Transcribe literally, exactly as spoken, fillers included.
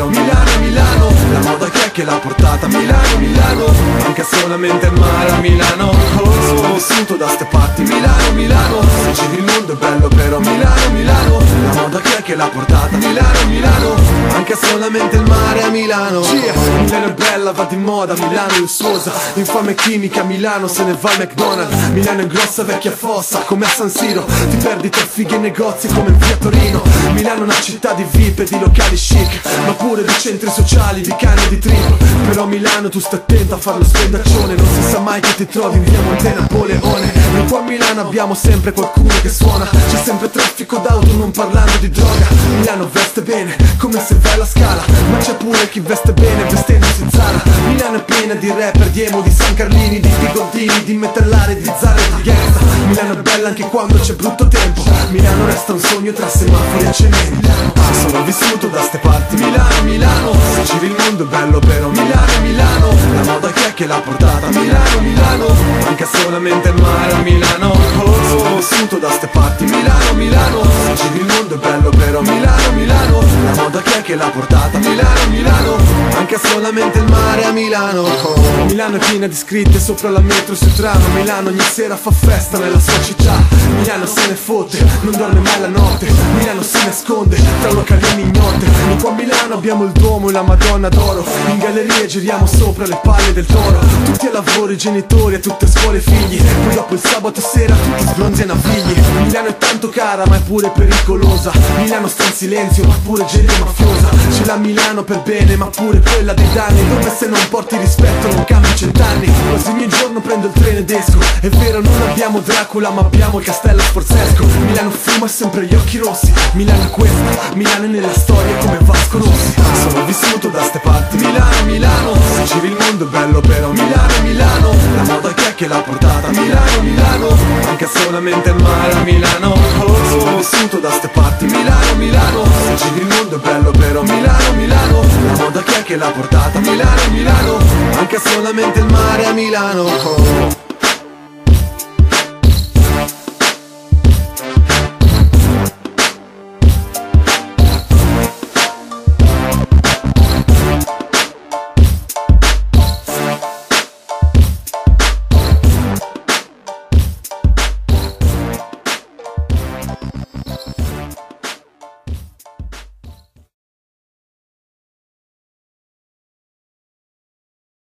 Milano, Milano, la moda chi è che l'ha portata? Milano, Milano, anche solamente il mare a Milano. Oh, sono vissuto da ste parti. Milano, Milano, se giri il mondo è bello però. Milano, Milano, la moda chi è che l'ha portata? Milano, Milano, anche solamente il mare a Milano. Yeah. Milano è bella, va di moda, Milano è lussuosa, infame chimica, Milano se ne va al McDonald's. Milano è grossa, vecchia fossa, come a San Siro, ti perdi tra fighe e negozi come in via Torino. Milano è una città di V I P e di locali chic, ma pure di centri sociali, di cani e di trip. Però Milano tu stai attento a fare lo spendaccione, non si sa mai che ti trovi in via Monte Napoleone. Noi qua a Milano abbiamo sempre qualcuno che suona, c'è sempre traffico d'auto, non parlando di droga. Milano veste bene, come se vai alla Scala, ma c'è pure chi veste bene vestendosi Zara. Milano è piena di rapper, di emo, di San Carlini, di bigottini, di metallare, di Zara e di gangsta. Milano è bella anche quando c'è brutto tempo, Milano resta un sogno tra semafori e cemento. Sono vissuto da ste parti. Milano, Milano, se giri il mondo è bello però. Milano, Milano, la moda chi è che l'ha portata? Milano, Milano, anche solamente il mare a Milano. Oh, sono vissuto da ste parti. Milano, Milano, se giri il mondo è bello però. Milano, Milano, la moda chi è che l'ha portata? Milano, Milano, anche solamente il mare a Milano. Oh. Milano è piena di scritte sopra la metro sul tram. Milano ogni sera fa festa nella sua città. Milano se ne fotte, non dorme mai la notte. Milano si nasconde tra locali e mignotte. Noi qua a Milano abbiamo il Duomo e la Madonna d'Oro, in gallerie giriamo sopra le palle del toro. Tutti a lavoro, i genitori, a tutte scuole e figli, poi dopo il sabato sera tutti sbronzi e navigli. Milano è tanto cara ma è pure pericolosa. Milano sta in silenzio ma pure gente mafiosa. C'è la Milano per bene ma pure quella dei danni, dove se non porti rispetto non cambi cent'anni. Quasi ogni giorno prendo il treno ed esco, è vero non abbiamo Dracula ma abbiamo il castello sforzesco. Milano fuma sempre gli occhi rossi, Milano è questa, Milano è nella storia come Vasco Rossi. Sono vissuto da ste parti. Milano, Milano, se giri il mondo è bello però. Milano, Milano, la moda chi è che l'ha portata? Milano, Milano, anche solamente il mare a Milano. Oh, sono vissuto da ste parti. Milano, Milano, se giri il mondo è bello però. Milano, Milano, la moda chi è che l'ha portata? Milano, Milano, anche solamente il mare a Milano. Oh.